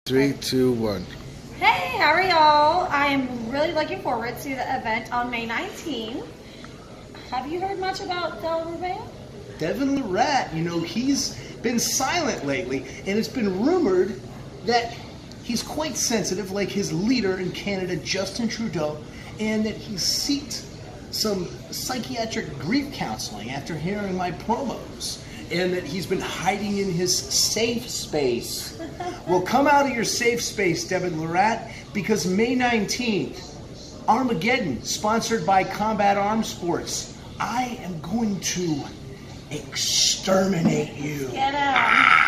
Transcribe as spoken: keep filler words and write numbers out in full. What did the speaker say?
Three, two, one. Hey, how are y'all? I am really looking forward to the event on May nineteenth. Have you heard much about Del Ruban? Devin Larratt, you know, he's been silent lately, and it's been rumored that he's quite sensitive, like his leader in Canada, Justin Trudeau, and that he sought some psychiatric grief counseling after hearing my promos, and that he's been hiding in his safe space. Well, come out of your safe space, Devin Larratt, because May nineteenth, Armageddon, sponsored by Combat Arms Sports, I am going to exterminate you. Get out.